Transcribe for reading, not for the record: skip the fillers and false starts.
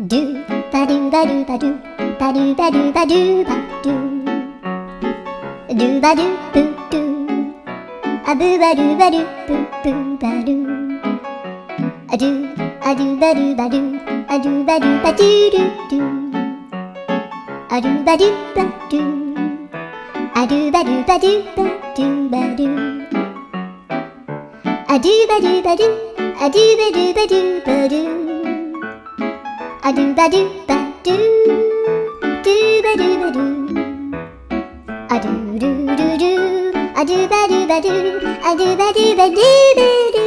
ドゥバドゥバドゥバドゥバドゥバドゥバドゥバドゥドゥバドゥブドゥアブバドゥバドゥブブバドゥアドゥアドゥバドゥバドゥアドゥバドゥバドゥドゥドゥアドゥバドゥバドゥアドゥバドゥバドゥバドゥバドゥアドゥバドゥバドゥアドゥバドゥバドゥバドゥアドゥバドゥバドゥドゥバドゥバドゥアドゥルルルアドゥバドゥバドゥアドゥバドゥバドゥバドゥ